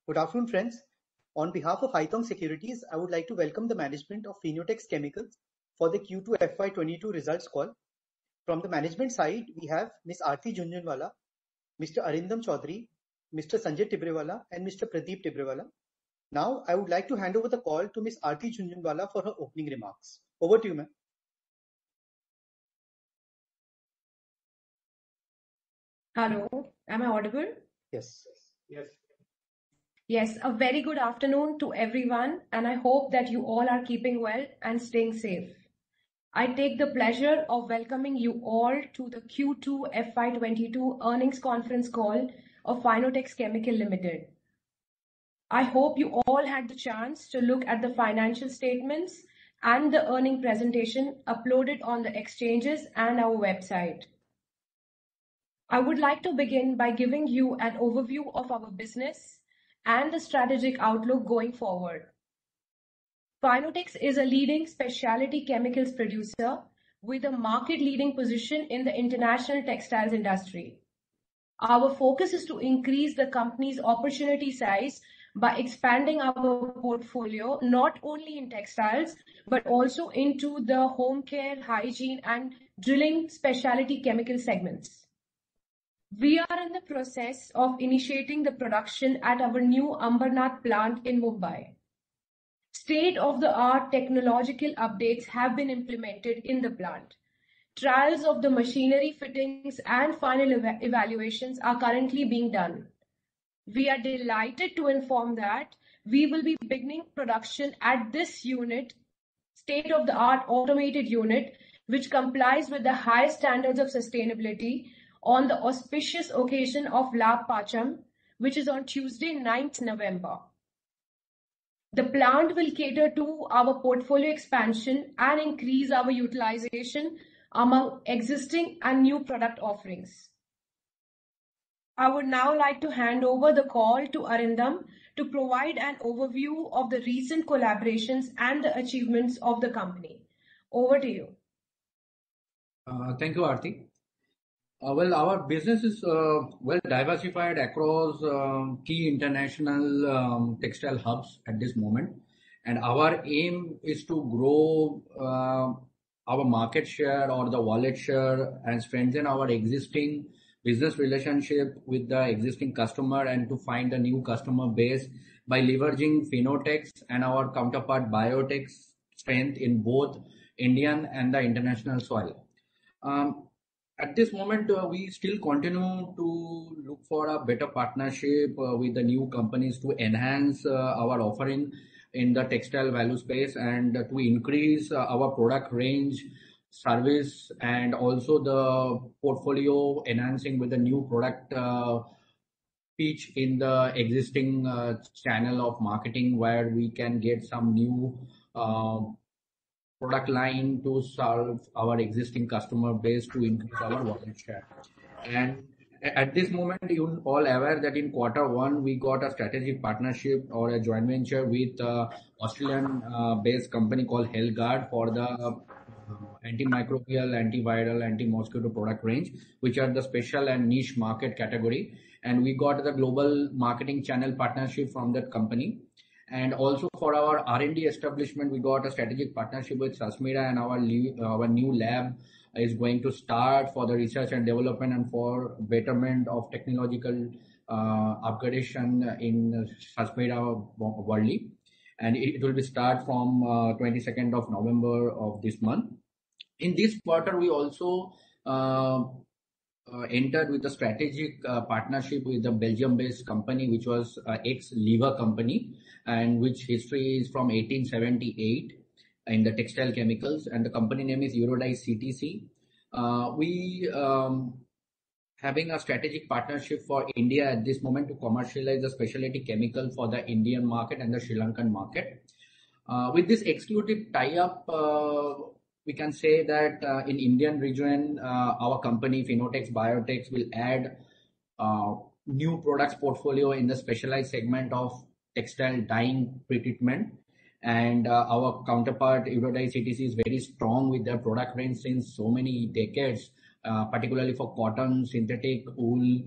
Good afternoon, friends. On behalf of Haitong Securities, I would like to welcome the management of Pheniotex Chemicals for the Q2 FY22 results call. From the management side, we have Ms. Aarti Jhunjhunwala, Mr. Arindam Chaudhary, Mr. Sanjay Tibrewala, and Mr. Pradeep Tibrewala. Now, I would like to hand over the call to Ms. Aarti Jhunjhunwala for her opening remarks. Over to you, ma'am. Hello, am I audible? Yes. Yes, a very good afternoon to everyone, and I hope that you all are keeping well and staying safe. I take the pleasure of welcoming you all to the Q2 FY22 earnings conference call of Pheniotex Chemical Limited. I hope you all had the chance to look at the financial statements and the earning presentation uploaded on the exchanges and our website. I would like to begin by giving you an overview of our business and the strategic outlook going forward. Pheniotex is a leading specialty chemicals producer with a market-leading position in the international textiles industry. Our focus is to increase the company's opportunity size by expanding our portfolio not only in textiles but also into the home care, hygiene, and drilling specialty chemical segments. We are in the process of initiating the production at our new Ambernath plant in Mumbai. State-of-the-art technological updates have been implemented in the plant. Trials of the machinery fittings and final evaluations are currently being done. We are delighted to inform that we will be beginning production at this unit, state-of-the-art automated unit, which complies with the highest standards of sustainability on the auspicious occasion of Lab Pacham, which is on Tuesday, 9th November. The plant will cater to our portfolio expansion and increase our utilization among existing and new product offerings. I would now like to hand over the call to Arindam to provide an overview of the recent collaborations and the achievements of the company. Over to you. Thank you, Aarti. Well, our business is well diversified across key international textile hubs at this moment, and our aim is to grow our market share or the wallet share and strengthen our existing business relationship with the existing customer and to find a new customer base by leveraging Pheniotex and our counterpart Biotex strength in both Indian and the international soil. At this moment, we still continue to look for a better partnership with the new companies to enhance our offering in the textile value space and to increase our product range, service, and also the portfolio enhancing with the new product pitch in the existing channel of marketing where we can get some new product line to serve our existing customer base to increase our wallet share. And at this moment, you all aware that in Q1 we got a strategic partnership or a joint venture with Australian-based company called HealthGuard for the antimicrobial, antiviral, anti-mosquito product range, which are the special and niche market category. And we got the global marketing channel partnership from that company. And also for our R&D establishment, we got a strategic partnership with Sasmira, and our new lab is going to start for the research and development and for betterment of technological upgradation in Sasmira Worli. And it will be start from 22nd of November of this month. In this quarter, we also entered with a strategic partnership with a Belgium-based company, which was ex-Lever company, and which history is from 1878 in the textile chemicals, and the company name is Eurodye CTC. We having a strategic partnership for India at this moment to commercialize the specialty chemical for the Indian market and the Sri Lankan market. With this exclusive tie-up, we can say that in Indian region, our company Pheniotex Biotex will add new products portfolio in the specialized segment of textile dyeing pretreatment. And our counterpart Eurodye CTC is very strong with their product range since so many decades, particularly for cotton, synthetic wool,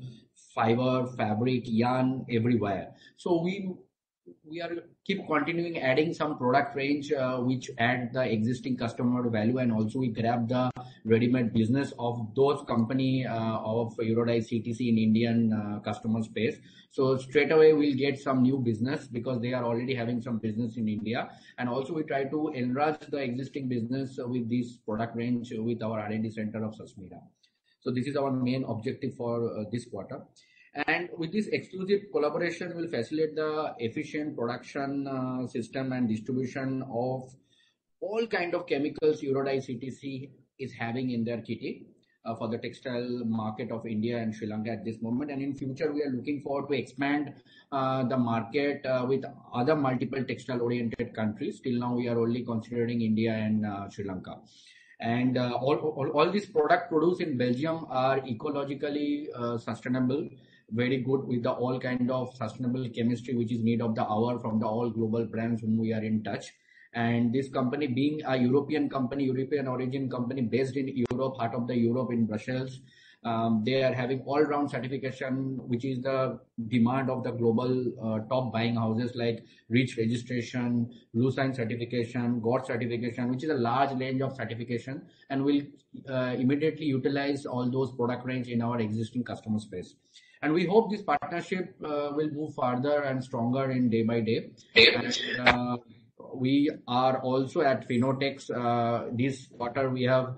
fiber, fabric, yarn everywhere. So we are keep continuing adding some product range which add the existing customer value, and also we grab the ready-made business of those company of Eurodye CTC in Indian customer space. So straight away we'll get some new business because they are already having some business in India, and also we try to enlarge the existing business with this product range with our R&D center of Sasmira. So this is our main objective for this quarter. And with this exclusive collaboration will facilitate the efficient production system and distribution of all kind of chemicals Eurodye CTC is having in their kitty for the textile market of India and Sri Lanka at this moment. And in future, we are looking forward to expand the market with other multiple textile oriented countries. Till now, we are only considering India and Sri Lanka. And all these products produced in Belgium are ecologically sustainable, very good with the all kind of sustainable chemistry which is need of the hour from the all global brands whom we are in touch. And this company being a European company, European origin company based in Europe, heart of the Europe in Brussels, they are having all-round certification, which is the demand of the global top buying houses like REACH registration, Lucine certification, GOT certification, which is a large range of certification, and will immediately utilize all those product range in our existing customer space. And we hope this partnership will move further and stronger in day by day. And, we are also at Finotex. This quarter we have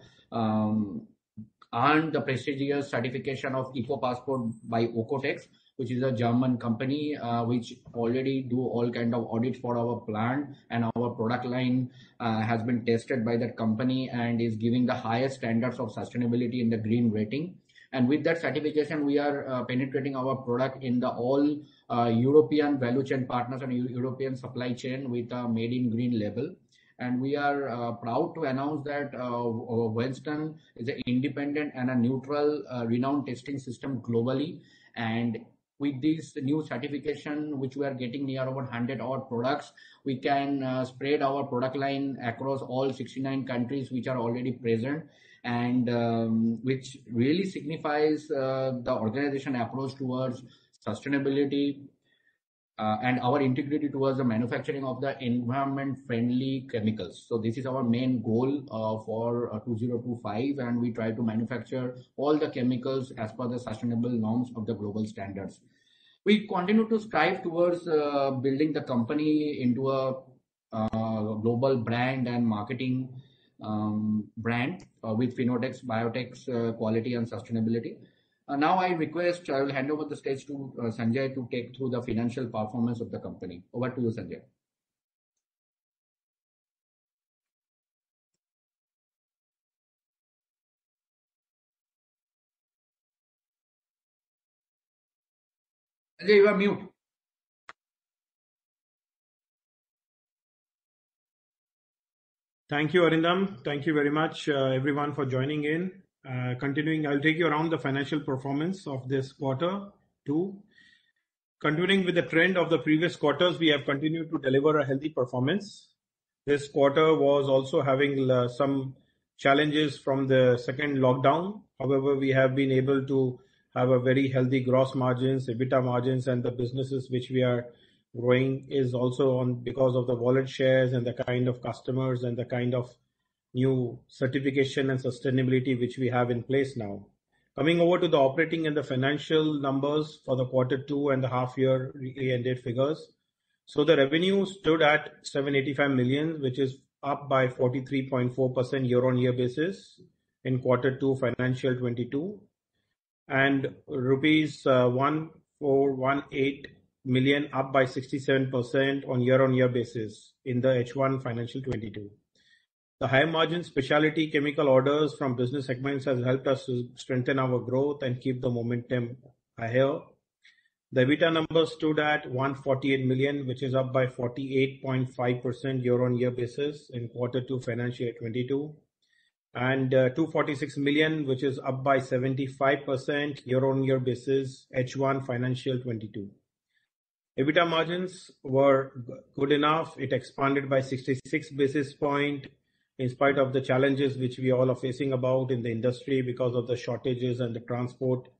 earned the prestigious certification of Eco Passport by Ocotex, which is a German company which already do all kind of audits for our plant, and our product line has been tested by that company and is giving the highest standards of sustainability in the green rating. And with that certification, we are penetrating our product in the all European value chain partners and European supply chain with a made in green label. And we are proud to announce that Wellston is an independent and a neutral renowned testing system globally. And with this new certification, which we are getting near over 100 odd products, we can spread our product line across all 69 countries which are already present, and which really signifies the organization approach towards sustainability and our integrity towards the manufacturing of the environment-friendly chemicals. So this is our main goal for 2025, and we try to manufacture all the chemicals as per the sustainable norms of the global standards. We continue to strive towards building the company into a global brand and marketing brand with Finotex, Biotex quality and sustainability. Now I will hand over the stage to Sanjay to take through the financial performance of the company. Over to you, Sanjay. Sanjay, you are mute. Thank you, Arindam. Thank you very much, everyone, for joining in. Continuing, I'll take you around the financial performance of this quarter two. Continuing with the trend of the previous quarters, we have continued to deliver a healthy performance. This quarter was also having some challenges from the second lockdown. However, we have been able to have a very healthy gross margins, EBITDA margins, and the businesses which we are growing is also on because of the wallet shares and the kind of customers and the kind of new certification and sustainability which we have in place now. Coming over to the operating and the financial numbers for the quarter two and the half year ended figures. So the revenue stood at 785 million, which is up by 43.4% year-on-year basis in quarter two financial 22, and rupees 1418 million, up by 67% on year-on-year basis in the H1 financial 22. The high margin specialty chemical orders from business segments has helped us to strengthen our growth and keep the momentum higher. The EBITDA numbers stood at 148 million, which is up by 48.5% year-on-year basis in quarter two financial year 22, and 246 million, which is up by 75% year-on-year basis H1 financial 22. EBITDA margins were good enough. It expanded by 66 basis point in spite of the challenges which we all are facing about in the industry because of the shortages and the transport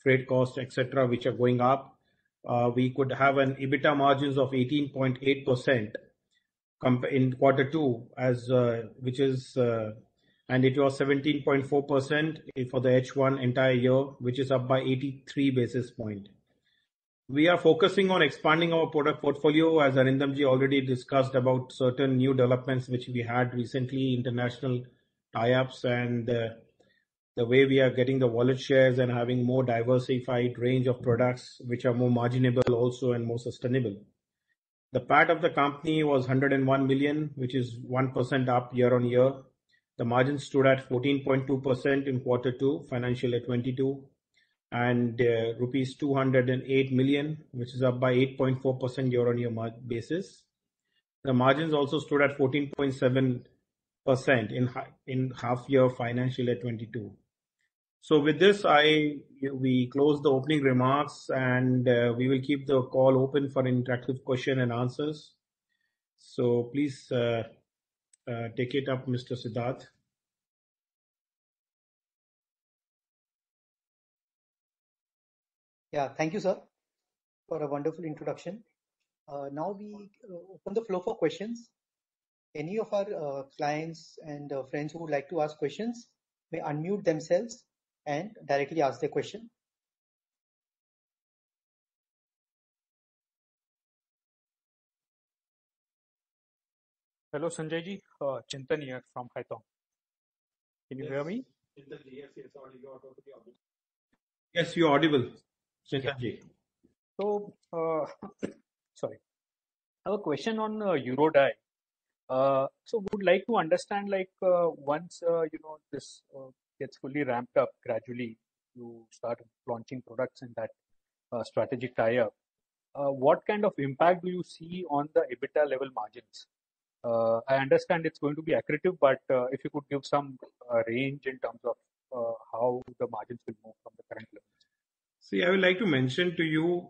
freight costs, etc., which are going up, we could have an EBITDA margins of 18.8% in quarter two, which is and it was 17.4% for the H1 entire year, which is up by 83 basis points. We are focusing on expanding our product portfolio, as Arindamji already discussed about certain new developments which we had recently, international tie-ups, and the way we are getting the wallet shares and having more diversified range of products which are more marginable also and more sustainable. The PAT of the company was 101 million, which is 1% up year on year. The margin stood at 14.2% in quarter two, financial year 22, and rupees 208 million, which is up by 8.4% year on year basis. The margins also stood at 14.7% in half year financial year 22. So with this, we close the opening remarks, and we will keep the call open for interactive question and answers. So please take it up, Mr. Siddharth. Yeah, thank you, sir, for a wonderful introduction. Now we open the floor for questions. Any of our clients and friends who would like to ask questions may unmute themselves and directly ask their question. Hello, Sanjay ji. Chintan here from Haitong. Can you hear me? Yes, you're audible, Chintan ji. So, sorry. I have a question on Eurodie. So, would like to understand, like, once this gets fully ramped up gradually, you start launching products in that strategic tie-up. What kind of impact do you see on the EBITDA level margins? I understand it's going to be accretive, but if you could give some range in terms of how the margins will move from the current levels. See, I would like to mention to you,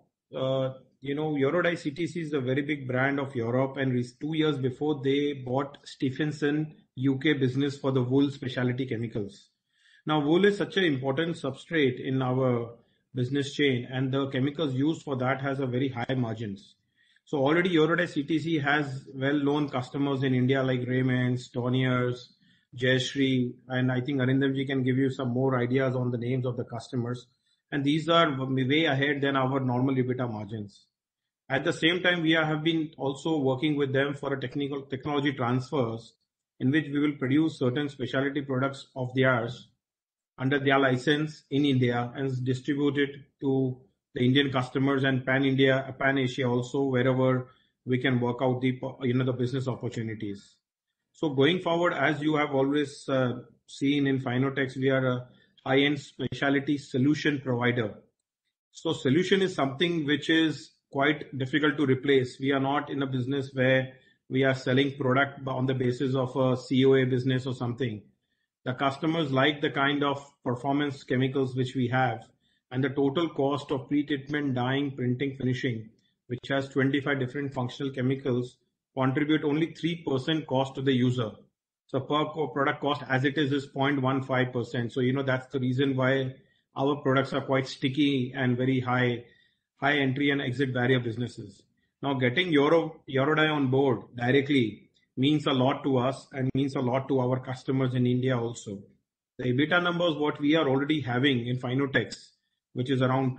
Eurodie CTC is a very big brand of Europe, and 2 years before they bought Stephenson UK business for the wool specialty chemicals. Now, wool is such an important substrate in our business chain, and the chemicals used for that has a very high margins. So already Eurodie CTC has well-known customers in India like Raymond's, Toniers, Jayashree, and I think Arindamji can give you some more ideas on the names of the customers. And these are way ahead than our normal EBITDA margins. At the same time, we have been also working with them for a technology transfers in which we will produce certain specialty products of theirs under their license in India and distribute it to the Indian customers and pan-India, pan-Asia also, wherever we can work out the business opportunities. So going forward, as you have always seen in Finotex, we are a high-end specialty solution provider. So solution is something which is quite difficult to replace. We are not in a business where we are selling product on the basis of a COA business or something. The customers like the kind of performance chemicals which we have, and the total cost of pre-treatment, dyeing, printing, finishing, which has 25 different functional chemicals, contribute only 3% cost to the user. So per product cost as it is 0.15%. So, that's the reason why our products are quite sticky and very high entry and exit barrier businesses. Now getting Eurodie on board directly means a lot to us and means a lot to our customers in India also. The EBITDA numbers, what we are already having in Finotex, which is around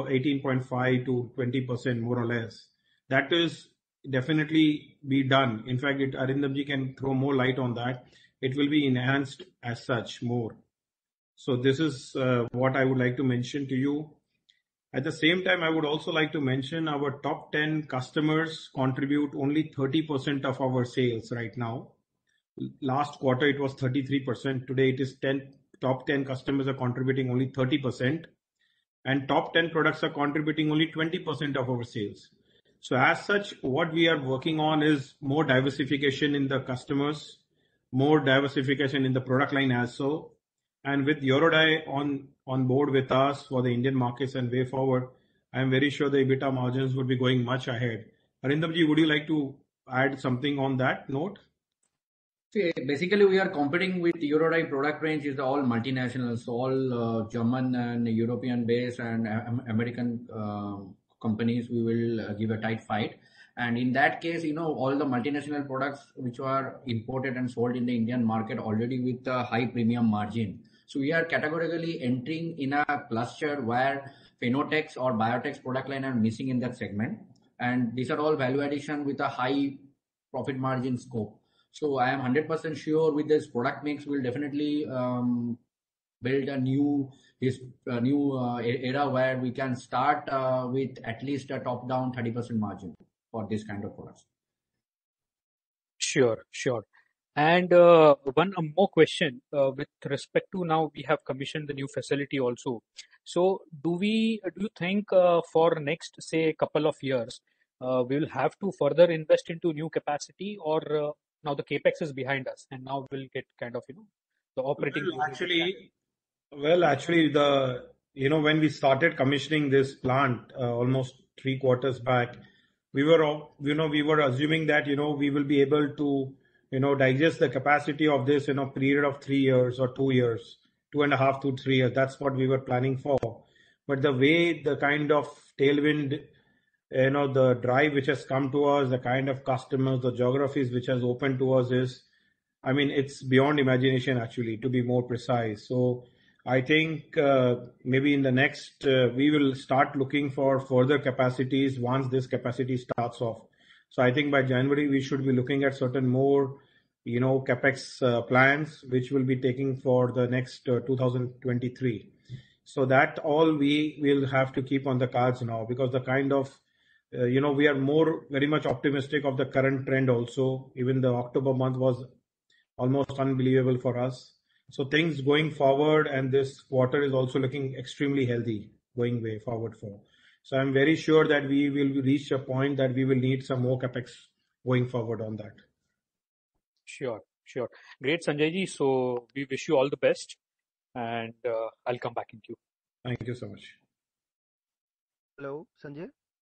18.5 to 20% more or less, that is definitely be done. In fact, Arindamji can throw more light on that. It will be enhanced as such more. So this is what I would like to mention to you. At the same time, I would also like to mention our top 10 customers contribute only 30% of our sales right now. Last quarter, it was 33%. Today, it is top 10 customers are contributing only 30%. And top 10 products are contributing only 20% of our sales. So as such, what we are working on is more diversification in the customers, more diversification in the product line as so. And with Eurodie on board with us for the Indian markets and way forward, I am very sure the EBITDA margins would be going much ahead. Arindamji, would you like to add something on that note? See, basically, we are competing with Eurodye product range is all multinationals, all German and European based and American companies. We will give a tight fight. And in that case, all the multinational products which are imported and sold in the Indian market already with a high premium margin. So we are categorically entering in a cluster where Phenotex or Biotex product line are missing in that segment. And these are all value addition with a high profit margin scope. So I am 100% sure with this product mix, we'll definitely build a new era where we can start with at least a top-down 30% margin for this kind of products. Sure, sure. And one more question with respect to now we have commissioned the new facility also. So do you think for next say couple of years we will have to further invest into new capacity, or now the capex is behind us and now we'll get kind of the operating Well, actually, when we started commissioning this plant almost 3 quarters back, we were assuming that we will be able to digest the capacity of this in a period of 3 years or 2 years, 2.5 to 3 years. That's what we were planning for. But the way the kind of tailwind, the drive which has come to us, the kind of customers, the geographies which has opened to us it's beyond imagination actually, to be more precise. So I think maybe in the next, we will start looking for further capacities once this capacity starts off. So I think by January, we should be looking at certain more, capex plans, which will be taking for the next 2023. So that all we will have to keep on the cards now, because the kind of, we are very much optimistic of the current trend also. Even the October month was almost unbelievable for us. So things going forward, and this quarter is also looking extremely healthy going way forward for. So I'm very sure that we will reach a point that we will need some more capex going forward on that. Sure, sure. Great, Sanjay ji. So we wish you all the best, and I'll come back into you. Thank you so much. Hello, Sanjay.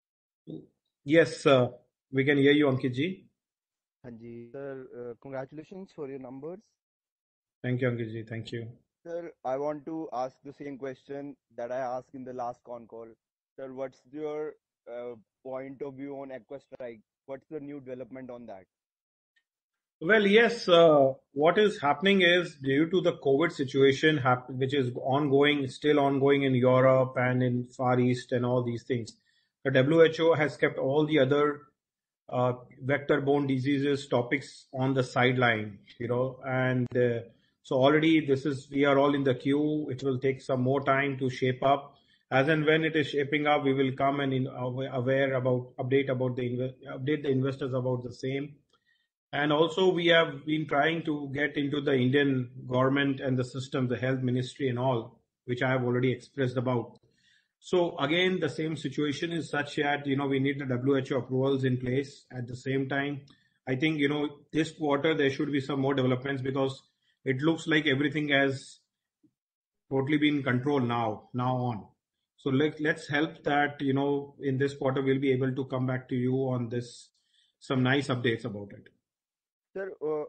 Yes, we can hear you, Ankit ji. Hanji, sir, congratulations for your numbers. Thank you, Ankit ji. Thank you. Sir, I want to ask the same question that I asked in the last con call. Sir, what's your point of view on Aquastrike? What's the new development on that? Well, yes, what is happening is due to the COVID situation, which is still ongoing in Europe and in Far East and all these things. The WHO has kept all the other vector-borne diseases topics on the sideline, and so already we are all in the queue. It will take some more time to shape up. As and when it is shaping up, we will come and update the investors about the same. And also we have been trying to get into the Indian government and the system, the health ministry and all, which I have already expressed about. So again, the same situation is such that, we need the WHO approvals in place. At the same time, I think, this quarter there should be some more developments, because it looks like everything has totally been controlled now on. So let's help that, in this quarter we'll be able to come back to you on this, some nice updates about it. Sir,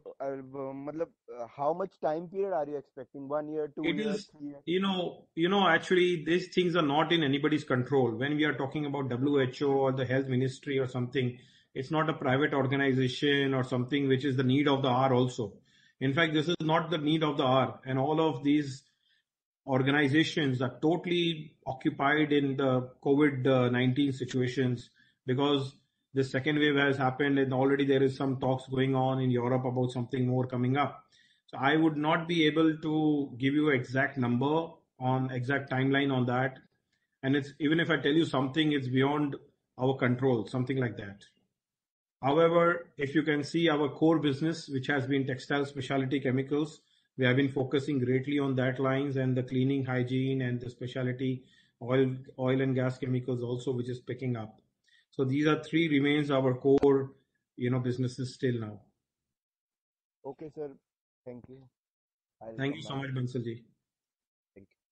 how much time period are you expecting? 1 year, 2 years, 3 years? Actually, these things are not in anybody's control. When we are talking about WHO or the health ministry or something, it's not a private organization or something which is the need of the hour also. In fact, this is not the need of the hour, and all of these organizations are totally occupied in the COVID-19 situations, because the second wave has happened and already there is some talks going on in Europe about something more coming up. So I would not be able to give you an exact number on exact timeline on that. And even if I tell you something, it's beyond our control, something like that. However, if you can see our core business, which has been textile specialty chemicals, we have been focusing greatly on that lines, and the cleaning, hygiene, and the specialty oil and gas chemicals also, which is picking up. So these are three remains our core, businesses still now. Okay, sir. Thank you. Thank you so much, Bansal ji. Thank you.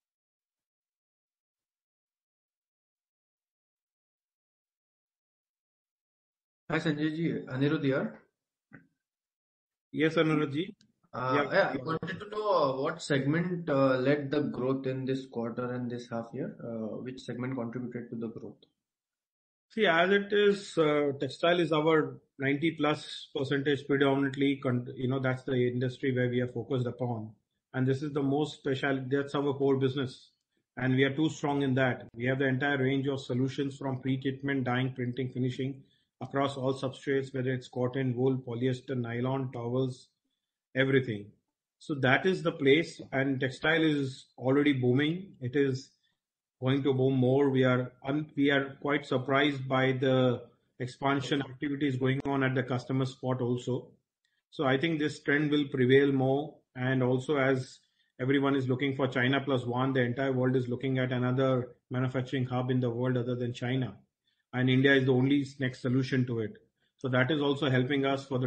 Hi Sanjay ji, Anirudh here. Yes, Anuragji. I wanted to know what segment led the growth in this quarter and this half year. Which segment contributed to the growth? See, as it is, textile is our 90+ percentage predominantly, that's the industry where we are focused upon. And this is the most special, that's our core business. And we are too strong in that. We have the entire range of solutions from pre-treatment, dyeing, printing, finishing across all substrates, whether it's cotton, wool, polyester, nylon, towels, everything. So that is the place, and textile is already booming. It is going to boom more. We are quite surprised by the expansion activities going on at the customer spot also. So I think this trend will prevail more. And also, as everyone is looking for China plus one, the entire world is looking at another manufacturing hub in the world other than China, and India is the only next solution to it. So that is also helping us for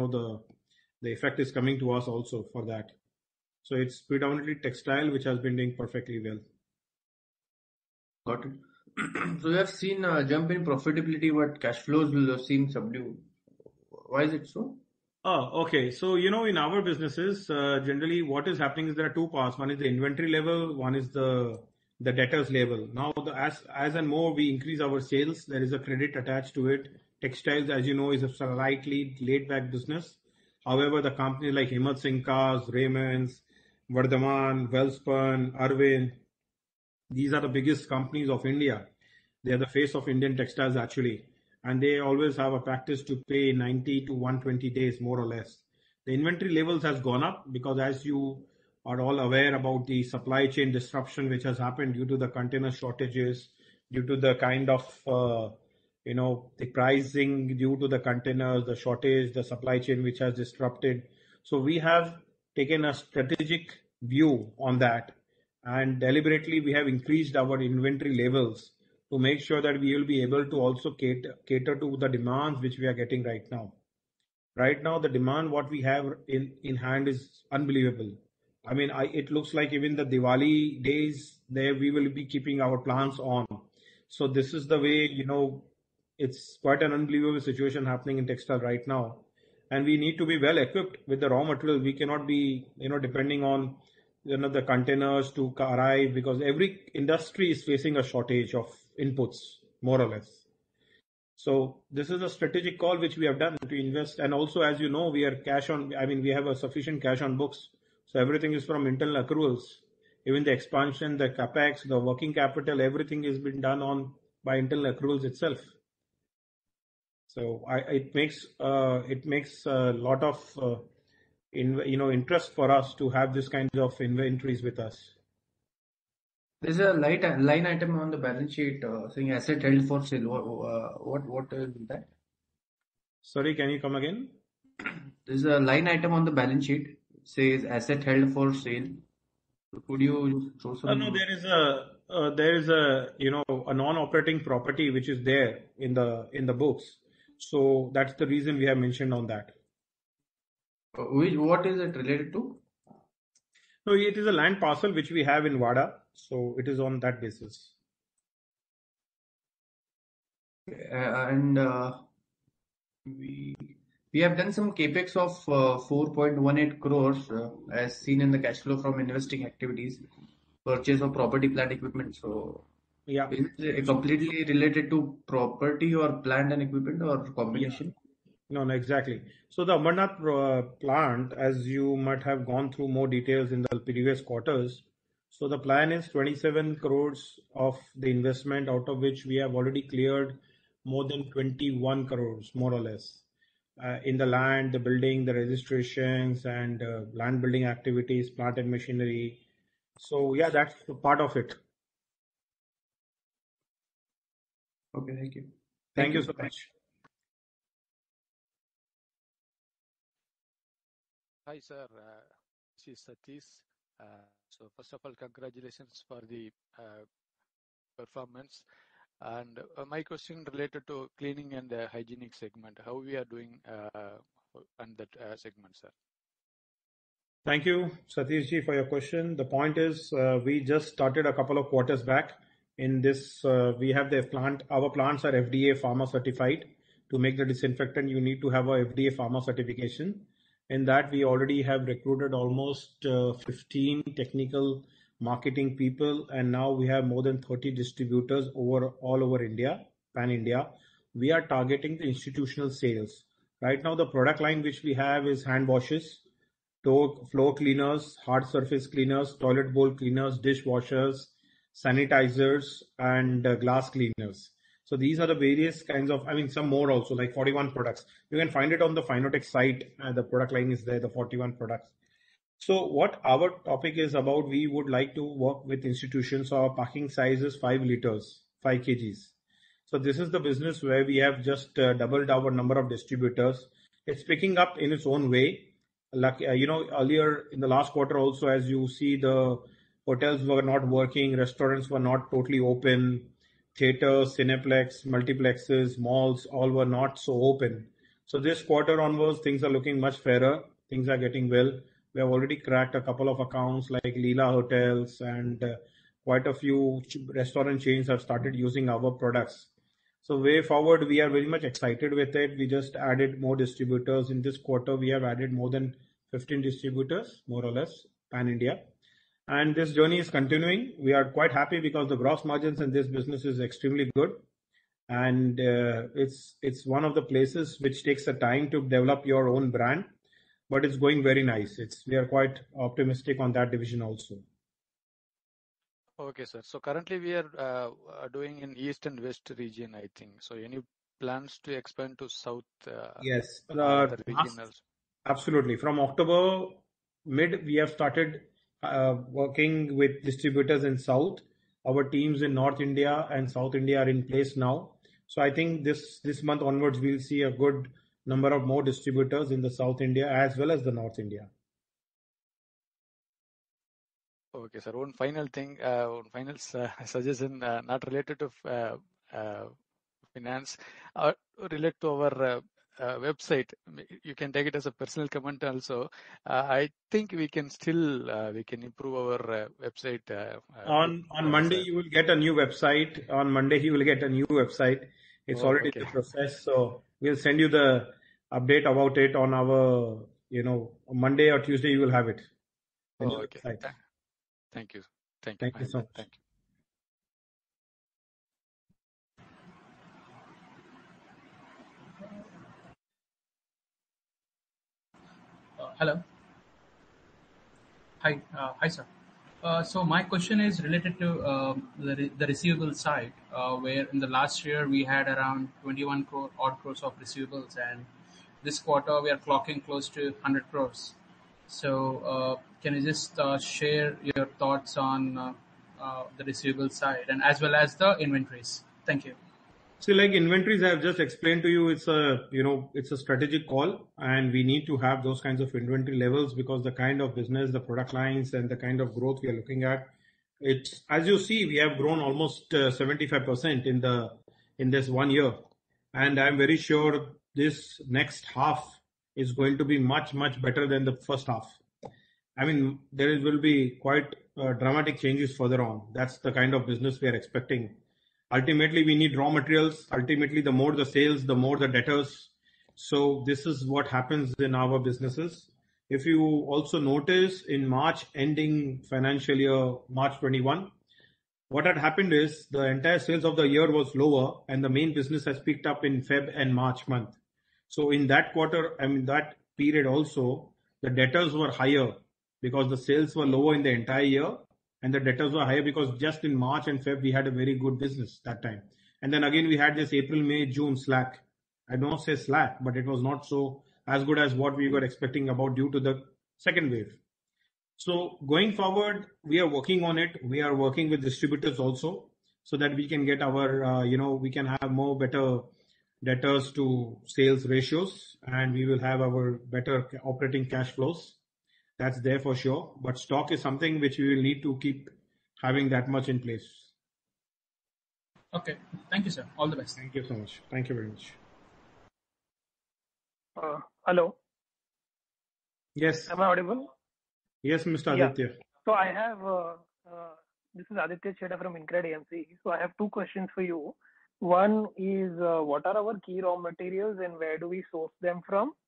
the effect is coming to us also for that. So it's predominantly textile which has been doing perfectly well. Got it. So we have seen a jump in profitability, but cash flows will seem subdued. Why is it so? Oh, okay. So, in our businesses, generally what is happening is there are two parts. One is the inventory level, one is the debtors level. Now, as and more we increase our sales, there is a credit attached to it. Textiles, as you know, is a slightly laid back business. However, the companies like Himmat Singh Cars, Raymond's, Vardhaman, Welspun, Arvind, these are the biggest companies of India. They are the face of Indian textiles actually. And they always have a practice to pay 90 to 120 days, more or less. The inventory levels has gone up because, as you are all aware about the supply chain disruption which has happened due to the container shortages, due to the kind of, the pricing due to the containers, the shortage, the supply chain which has disrupted. So we have taken a strategic view on that, and deliberately we have increased our inventory levels to make sure that we will be able to also cater to the demands which we are getting right now. Right now, the demand what we have in hand is unbelievable. I mean, it looks like even the Diwali days there we will be keeping our plants on. So this is the way, it's quite an unbelievable situation happening in textile right now. And we need to be well equipped with the raw material. We cannot be, depending on the containers to arrive, because every industry is facing a shortage of inputs, more or less. So this is a strategic call which we have done to invest. And also, as you know, we have a sufficient cash on books. So everything is from internal accruals. Even the expansion, the capex, the working capital, everything has been done by internal accruals itself. So it makes a lot of interest for us to have this kind of inventories with us. There's a line item on the balance sheet saying asset held for sale. What is that? Sorry, can you come again? There's a line item on the balance sheet says asset held for sale. Could you show some? No, there is a non-operating property which is there in the books. So that's the reason we have mentioned on that. What is it related to? No, it is a land parcel which we have in Wada. So it is on that basis. We have done some capex of 4.18 crores as seen in the cash flow from investing activities, purchase of property, plant, equipment. So yeah, is it completely related to property or plant and equipment or combination? Yeah. No, exactly. So the Amarnath plant, as you might have gone through more details in the previous quarters. So the plan is 27 crores of the investment, out of which we have already cleared more than 21 crores, more or less, in the land, the building, the registrations, and land building activities, plant and machinery. So yeah, that's part of it. Okay, thank you. Thank you so much. Hi, sir. This is Satish. So first of all, congratulations for the performance. And my question related to cleaning and the hygienic segment. How we are doing on that segment, sir? Thank you, Satish ji, for your question. The point is, we just started a couple of quarters back. In this, we have the plant. Our plants are FDA pharma certified. To make the disinfectant, you need to have a FDA pharma certification. In that, we already have recruited almost 15 technical marketing people, and now we have more than 30 distributors all over India, pan India. We are targeting the institutional sales. Right now, the product line which we have is hand washes, floor cleaners, hard surface cleaners, toilet bowl cleaners, dishwashers, sanitizers, and glass cleaners. So these are the various kinds of, I mean, some more also, like 41 products. You can find it on the Finotech site. The product line is there, the 41 products. So what our topic is about, we would like to work with institutions. Our packing size is 5 liters, 5 kgs. So this is the business where we have just doubled our number of distributors. It's picking up in its own way. Like, earlier in the last quarter also, as you see, the hotels were not working, restaurants were not totally open, theaters, cineplex, multiplexes, malls, all were not so open. So this quarter onwards, things are looking much fairer. Things are getting well. We have already cracked a couple of accounts like Leela Hotels, and quite a few restaurant chains have started using our products. So way forward, we are very much excited with it. We just added more distributors in this quarter. We have added more than 15 distributors, more or less, pan India. And this journey is continuing. We are quite happy because the gross margins in this business is extremely good. And it's one of the places which takes the time to develop your own brand, but it's going very nice. We are quite optimistic on that division also. Okay, sir. So currently we are doing in East and West region, I think. So any plans to expand to South? Yes, the region also? Absolutely. From October mid, we have started working with distributors in South. Our teams in North India and South India are in place now. So I think this month onwards, we'll see a good number of more distributors in the South India as well as the North India. Okay, sir. One final thing, one final suggestion, not related to finance, or related to our website. You can take it as a personal comment also. I think we can still we can improve our website. On Monday, you will get a new website. On Monday, you will get a new website. It's already in the process. So we'll send you the update about it on our, Monday or Tuesday, you will have it. Okay. Thank you. Thank you so much. Thank you. Hello. Hi, sir. So my question is related to the receivable side, where in the last year we had around 21 crores of receivables, and this quarter we are clocking close to 100 crores. So can you just share your thoughts on the receivable side and as well as the inventories? Thank you. See, like inventories, I have just explained to you, it's a strategic call, and we need to have those kinds of inventory levels because the kind of business, the product lines, and the kind of growth we are looking at, it's, as you see, we have grown almost 75% in this 1 year, and I'm very sure this next half is going to be much, much better than the first half. I mean, there will be quite dramatic changes further on. That's the kind of business we are expecting. Ultimately, we need raw materials. Ultimately, the more the sales, the more the debtors. So this is what happens in our businesses. If you also notice in March ending financial year, March 21, what had happened is the entire sales of the year was lower and the main business has picked up in Feb and March month. So in that quarter, that period also, the debtors were higher because the sales were lower in the entire year. And the debtors were higher because just in March and Feb, we had a very good business that time. And then again, we had this April, May, June slack. I don't say slack, but it was not so as good as what we were expecting about due to the second wave. So going forward, we are working on it. We are working with distributors also so that we can get our, we can have more better debtors to sales ratios and we will have our better operating cash flows. That's there for sure. But stock is something which we will need to keep having that much in place. Okay. Thank you, sir. All the best. Thank you so much. Thank you very much. Hello. Yes. Am I audible? Yes, Mr. Aditya. Yeah. So I have, this is Aditya Chheda from InCred AMC. So I have two questions for you. One is, what are our key raw materials and where do we source them from?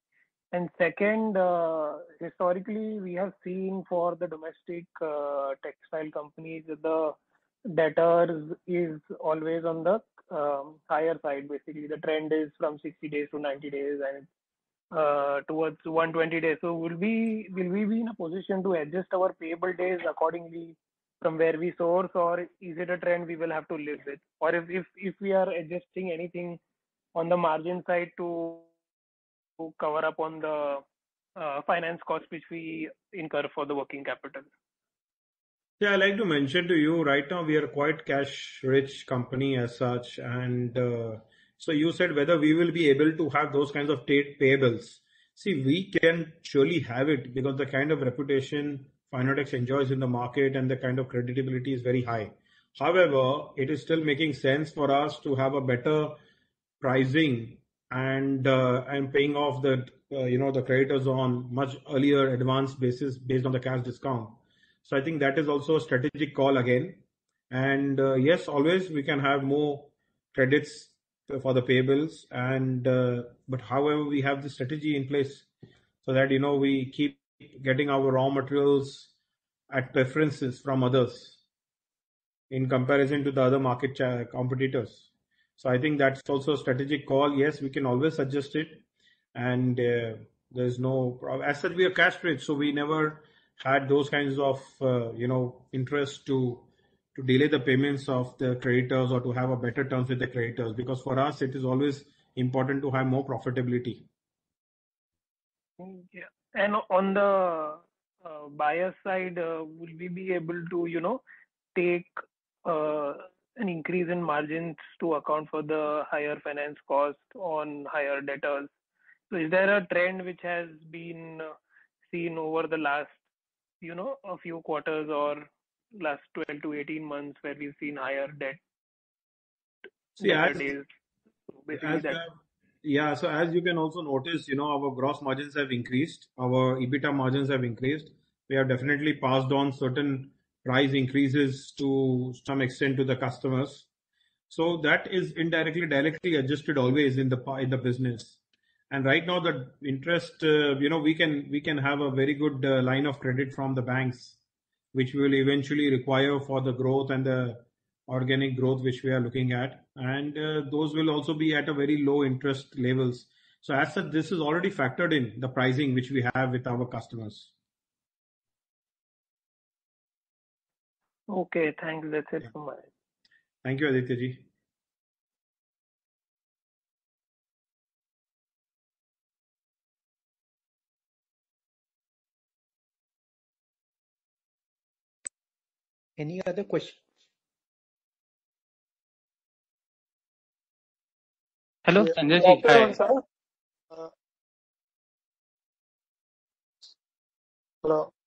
And second, historically, we have seen for the domestic textile companies, the debtors is always on the higher side. Basically, the trend is from 60 days to 90 days and towards 120 days. So will we be in a position to adjust our payable days accordingly from where we source, or is it a trend we will have to live with? Or if we are adjusting anything on the margin side to cover up on the finance cost which we incur for the working capital? Yeah, I like to mention to you right now we are quite cash rich company as such, and so you said whether we will be able to have those kinds of payables. See, we can surely have it because the kind of reputation Finotex enjoys in the market and the kind of credibility is very high. However, it is still making sense for us to have a better pricing and paying off the the creditors on much earlier advance basis based on the cash discount. So I think that is also a strategic call again. And yes, always we can have more credits for the payables, and but however we have the strategy in place so that we keep getting our raw materials at preferences from others in comparison to the other market competitors. So I think that's also a strategic call. Yes, we can always adjust it, and there's no problem. As such, we are cash rich, so we never had those kinds of interest to delay the payments of the creditors or to have a better terms with the creditors, because for us it is always important to have more profitability. Yeah. And on the buyer side, will we be able to take an increase in margins to account for the higher finance cost on higher debtors? So is there a trend which has been seen over the last a few quarters or last 12 to 18 months where we've seen higher debt days? So basically that. So as you can also notice, our gross margins have increased, our EBITDA margins have increased. We have definitely passed on certain price increases to some extent to the customers. So that is directly adjusted always in the business. And right now the interest, we can have a very good line of credit from the banks, which we will eventually require for the growth and the organic growth which we are looking at. And those will also be at a very low interest levels. So as such, this is already factored in the pricing which we have with our customers. Okay, thanks. That's it from my end. Thank you, Aditya ji. Any other questions? Hello, Sanjay ji. Hi. Hello.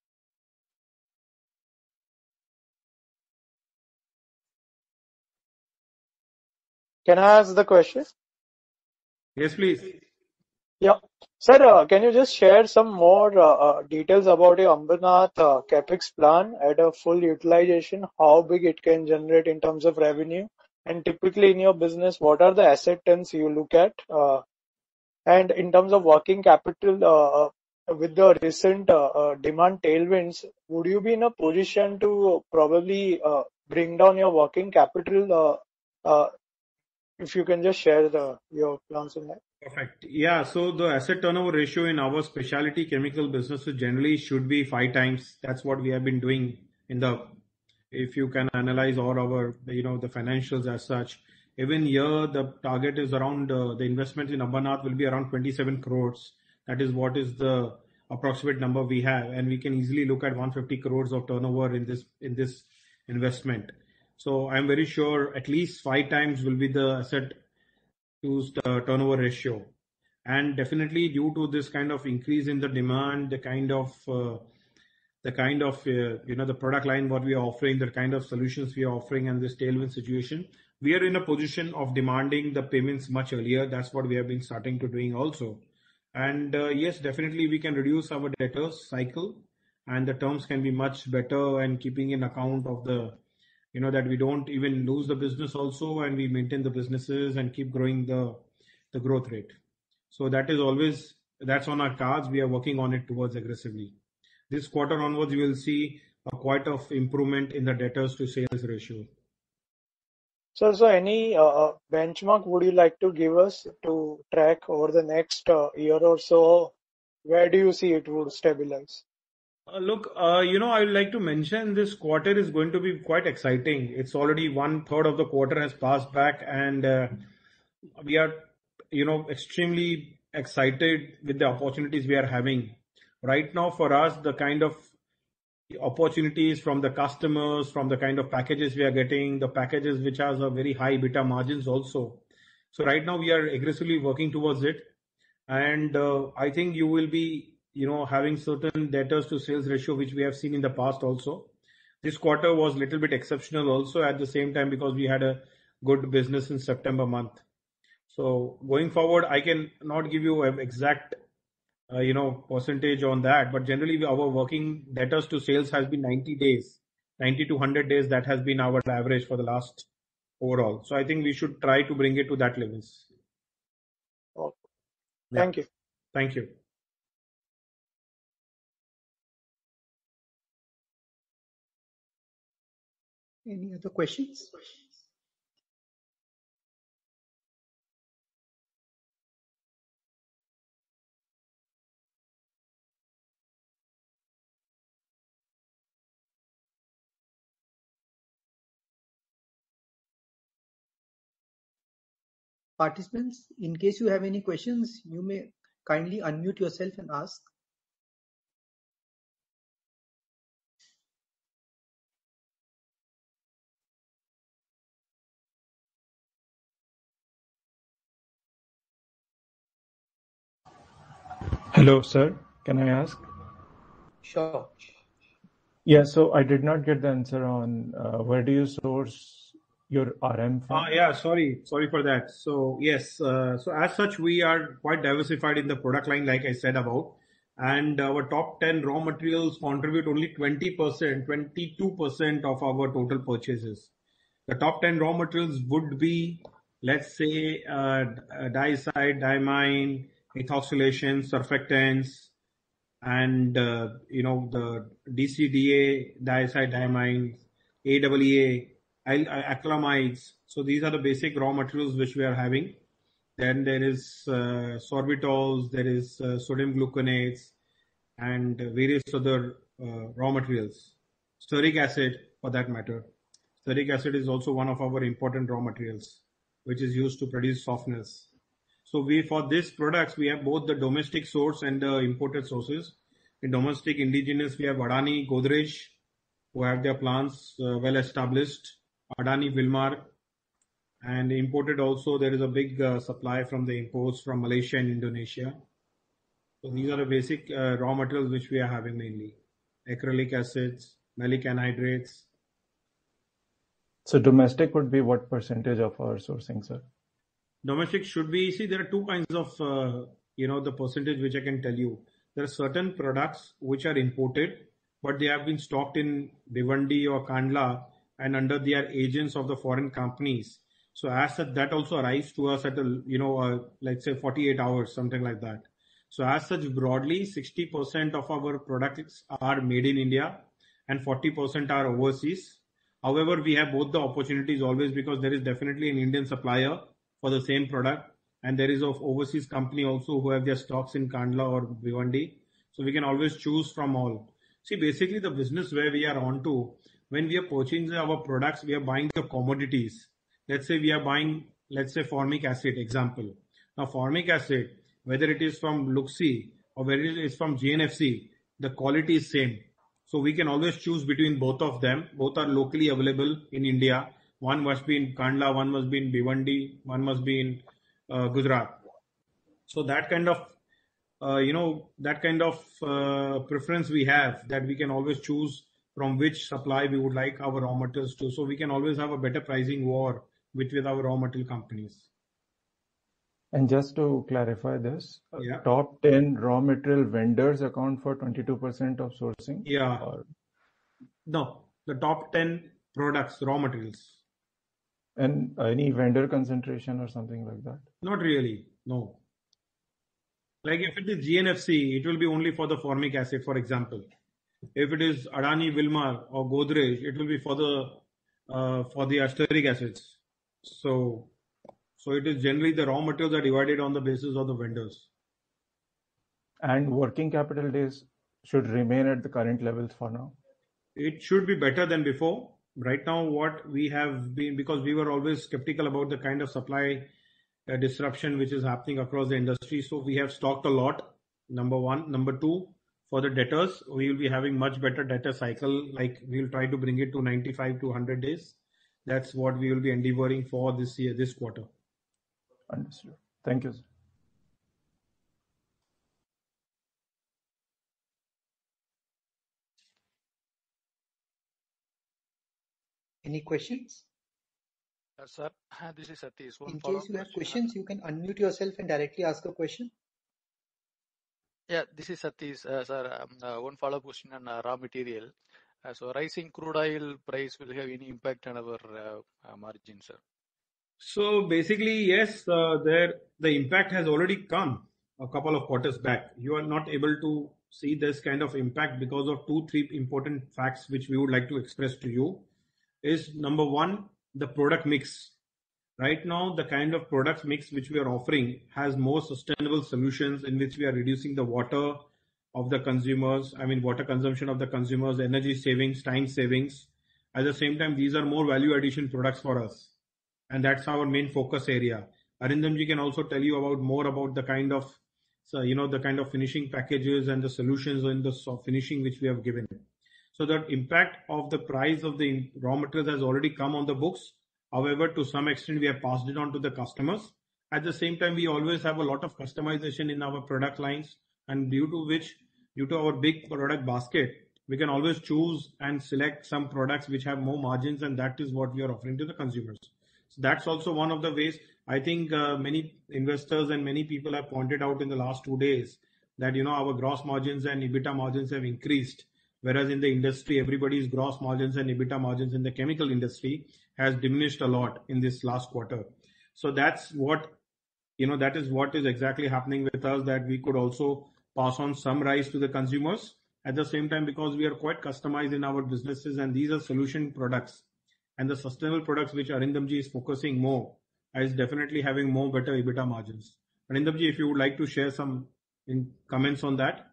Can I ask the question? Yes, please. Yeah. Sir, can you just share some more details about your Ambernath capex plan at a full utilization? How big it can generate in terms of revenue? And typically in your business, what are the asset turns you look at? And in terms of working capital, with the recent demand tailwinds, would you be in a position to probably bring down your working capital? If you can just share your plans on that. Perfect. Yeah. So the asset turnover ratio in our specialty chemical business generally should be 5 times. That's what we have been doing if you can analyze all our, the financials as such. Even here, the target is around, the investment in Ambernath will be around 27 crores. That is what is the approximate number we have. And we can easily look at 150 crores of turnover in this investment. So I'm very sure at least 5 times will be the asset to turnover ratio. And definitely due to this kind of increase in the demand, the kind of the product line what we are offering, the kind of solutions we are offering, and this tailwind situation, we are in a position of demanding the payments much earlier. That's what we have been starting to doing also. And yes, definitely we can reduce our debtors cycle, and the terms can be much better, and keeping in account of the that we don't even lose the business also, and we maintain the businesses and keep growing the growth rate. So that is always that's on our cards. We are working on it towards aggressively. This quarter onwards, you will see quite of improvement in the debtors to sales ratio. So any benchmark would you like to give us to track over the next year or so? Where do you see it would stabilize? Look, I would like to mention this quarter is going to be quite exciting. It's already 1/3 of the quarter has passed back, and we are, extremely excited with the opportunities we are having. Right now, for us, the kind of opportunities from the customers, from the kind of packages we are getting, the packages which has a very high EBITDA margins also. So right now we are aggressively working towards it, and I think you will be, having certain debtors to sales ratio which we have seen in the past also. This quarter was a little bit exceptional also at the same time because we had a good business in September month. So going forward, I can not give you an exact percentage on that, but generally our working debtors to sales has been 90 days, 90 to 100 days. That has been our average for the last overall. So I think we should try to bring it to that levels. Okay. Yeah. Thank you. Thank you. Any other questions? Participants, in case you have any questions, you may kindly unmute yourself and ask. Hello, sir. Can I ask? Sure. Yeah, so I did not get the answer on where do you source your RM from? Yeah, sorry for that. So yes, so as such, we are quite diversified in the product line, like I said about, and our top 10 raw materials contribute only 20%, 22% of our total purchases. The top 10 raw materials would be, let's say, dicide, diamine, ethoxylation, surfactants, and the DCDA, diacide, diamine, AEA, acrylamides. So these are the basic raw materials which we are having. Then there is sorbitols, there is sodium gluconates, and various other raw materials. Stearic acid, for that matter. Stearic acid is also one of our important raw materials, which is used to produce softeners. So for these products, we have both the domestic source and the imported sources. In domestic indigenous, we have Adani, Godrej, who have their plants well established. Adani, Wilmar, and imported also there is a big supply from the imports from Malaysia and Indonesia. So these are the basic raw materials which we are having mainly. Acrylic acids, maleic anhydrates. So domestic would be what percentage of our sourcing, sir? Domestic should be, there are two kinds of, the percentage which I can tell you. There are certain products which are imported, but they have been stocked in Bhiwandi or Kandla and under their agents of the foreign companies. So as such, that also arrives to us at let's say 48 hours, something like that. So as such, broadly, 60% of our products are made in India and 40% are overseas. However, we have both the opportunities always because there is definitely an Indian supplier for the same product, and there is an overseas company also who have their stocks in Kandla or Bhiwandi. So we can always choose from all. See, basically the business where we are on to, when we are purchasing our products, we are buying the commodities. Let's say we are buying, formic acid, example. Now, formic acid, whether it is from Luxi or whether it is from GNFC, the quality is same. So we can always choose between both of them. Both are locally available in India. One must be in Kandla, one must be in Bhiwandi, one must be in Gujarat. So that kind of, preference we have, that we can always choose from which supply we would like our raw materials to. So we can always have a better pricing war with our raw material companies. And just to clarify this, Yeah. top 10 raw material vendors account for 22% of sourcing? Yeah. No, the top 10 products, raw materials. And any vendor concentration or something like that? Not really, no. Like if it is GNFC, it will be only for the formic acid, for example. If it is Adani Wilmar or Godrej, it will be for the acetic acids. So it is generally the raw materials are divided on the basis of the vendors. And working capital days should remain at the current levels for now. It should be better than before. Right now, what we have been, because we were always skeptical about the kind of supply disruption which is happening across the industry. So we have stocked a lot, number one. Number two, for the debtors, we will be having much better debtor cycle. Like we'll try to bring it to 95 to 100 days. That's what we will be endeavoring for this year, this quarter. Understood. Thank you, sir. Any questions? Sir, this is Satish. In case you have questions, you can unmute yourself and directly ask a question. Yeah, this is Satish. Sir, one follow-up question on raw material. So rising crude oil price will have any impact on our margin, sir? So basically, yes, the impact has already come a couple of quarters back. You are not able to see this kind of impact because of 2-3 important facts which we would like to express to you. Is number one, the product mix. Right now, the kind of product mix which we are offering has more sustainable solutions in which we are reducing the water of the consumers, water consumption of the consumers, energy savings, time savings. At the same time, these are more value addition products for us. And that's our main focus area. Arindamji can also tell you more about the kind of, the kind of finishing packages and the solutions in the finishing which we have given. So the impact of the price of the raw materials has already come on the books. However, to some extent, we have passed it on to the customers. At the same time, we always have a lot of customization in our product lines, and due to our big product basket, we can always choose and select some products which have more margins, and that is what we are offering to the consumers. So that's also one of the ways. I think many investors and many people have pointed out in the last 2 days that our gross margins and EBITDA margins have increased. Whereas in the industry, everybody's gross margins and EBITDA margins in the chemical industry has diminished a lot in this last quarter. So that's what, that is what is exactly happening with us, that we could also pass on some rise to the consumers. At the same time, because we are quite customized in our businesses and these are solution products and the sustainable products which Arindamji is focusing more, is definitely having more better EBITDA margins. Arindamji, if you would like to share some comments on that.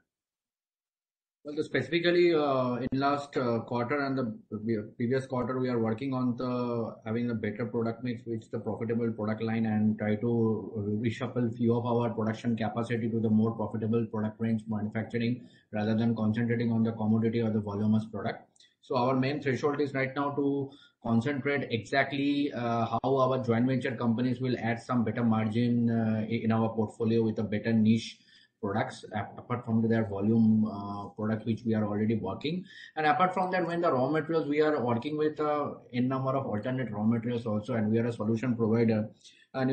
Well, specifically in last quarter and the previous quarter, we are working on having a better product mix, which is the profitable product line, and try to reshuffle few of our production capacity to the more profitable product range manufacturing rather than concentrating on the commodity or the voluminous product. So our main threshold is right now to concentrate exactly how our joint venture companies will add some better margin in our portfolio with a better niche products apart from their volume products which we are already working. And apart from that, when the raw materials, we are working with n number of alternate raw materials also, and we are a solution provider. And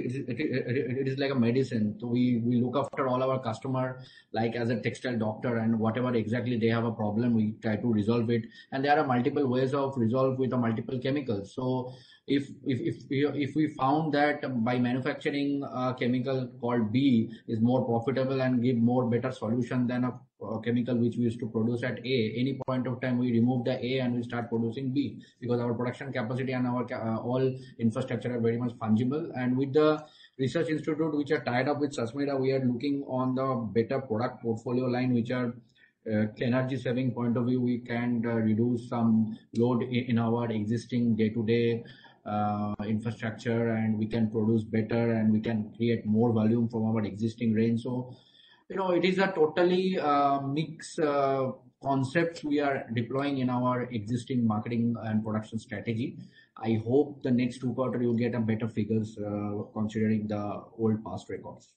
it is like a medicine. So we look after all our customer like as a textile doctor, and whatever exactly they have a problem, we try to resolve it. And there are multiple ways of resolve with the multiple chemicals. So if we found that by manufacturing a chemical called B is more profitable and give more better solution than a chemical which we used to produce at A, any point of time we remove the A and we start producing B, because our production capacity and our all infrastructure are very much fungible. And with the research institute which are tied up with Sasmeda, we are looking on the better product portfolio line which are energy saving point of view. We can reduce some load in our existing day-to-day infrastructure, and we can produce better and we can create more volume from our existing range. So it is a totally mix concepts we are deploying in our existing marketing and production strategy. I hope the next 2 quarters you get a better figures considering the old past records.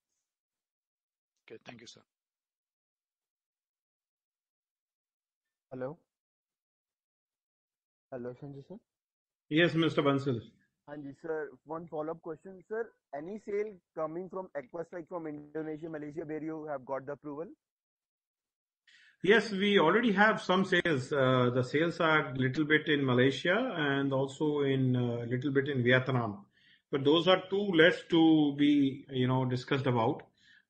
Okay, thank you, sir. Hello, Sanjay sir. Yes, Mr. Bansal. Anji sir, one follow-up question, sir. Any sale coming from Aquastrike from Indonesia, Malaysia, where you have got the approval? Yes, we already have some sales. The sales are little bit in Malaysia and also in little bit in Vietnam. But those are too less to be, discussed about.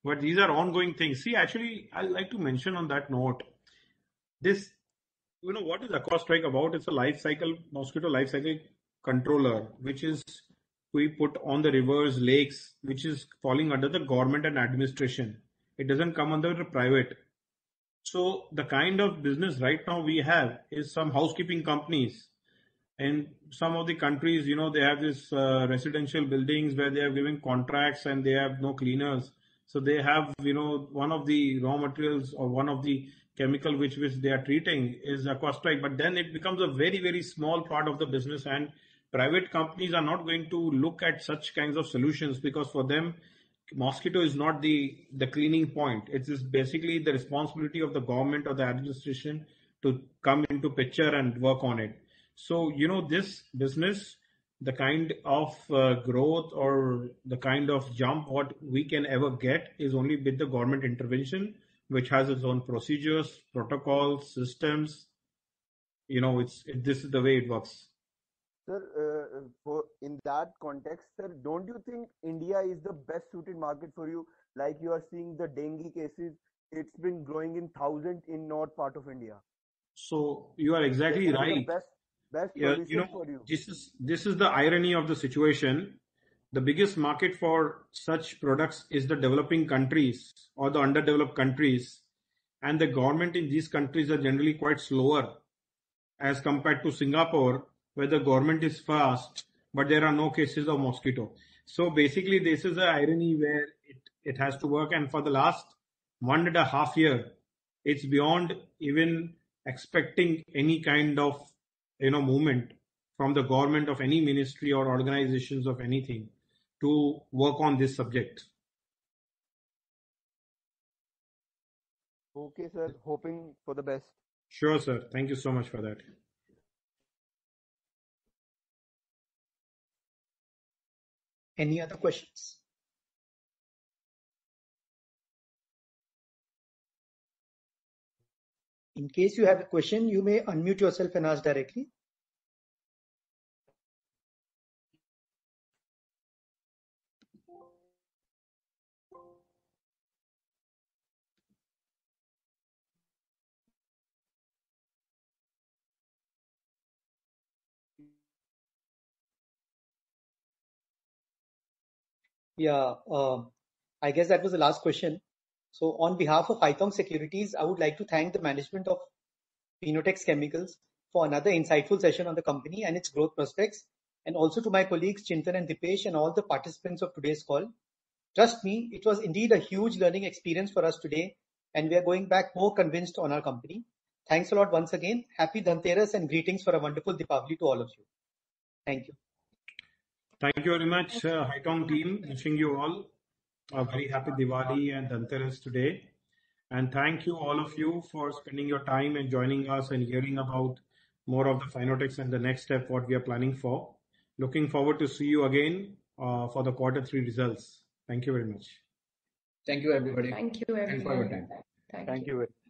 But these are ongoing things. See, actually, I'd like to mention on that note, this, what is AquaStrike about? It's a mosquito life cycle controller, which is we put on the rivers, lakes, which is falling under the government and administration. It doesn't come under the private. So the kind of business right now we have is some housekeeping companies. In some of the countries, they have this residential buildings where they are giving contracts and they have no cleaners. So they have, one of the raw materials or one of the chemical which they are treating is AquaStrike. But then it becomes a very, very small part of the business, and private companies are not going to look at such kinds of solutions because for them, mosquito is not the cleaning point. It is basically the responsibility of the government or the administration to come into picture and work on it. So, this business, the kind of growth or the kind of jump what we can ever get is only with the government intervention, which has its own procedures, protocols, systems. This is the way it works. Sir, in that context, sir, don't you think India is the best suited market for you? Like you are seeing the dengue cases, it's been growing in thousands in north part of India. So you are exactly right. Best position for you. This is the irony of the situation. The biggest market for such products is the developing countries or the underdeveloped countries, and the government in these countries are generally quite slower as compared to Singapore, where the government is fast, but there are no cases of mosquito. So basically, this is the irony where it has to work. And for the last 1.5 years, it's beyond even expecting any kind of movement from the government of any ministry or organizations of anything to work on this subject. Okay, sir. Hoping for the best. Sure, sir. Thank you so much for that. Any other questions? In case you have a question, you may unmute yourself and ask directly. Yeah, I guess that was the last question. So on behalf of Haitong Securities, I would like to thank the management of Pheniotex Chemicals for another insightful session on the company and its growth prospects, and also to my colleagues Chintan and Dipesh and all the participants of today's call. Trust me, it was indeed a huge learning experience for us today, and we are going back more convinced on our company. Thanks a lot once again. Happy Dhanteras and greetings for a wonderful Deepavali to all of you. Thank you. Thank you very much, Haitong team. Wishing you all a very happy Diwali and Dhanteras today. And thank you all of you for spending your time and joining us and hearing about more of the Pheniotex and the next step, what we are planning for. Looking forward to see you again for the Q3 results. Thank you very much. Thank you, everybody. Thank you, everyone. Thanks for your time. Thank you very much.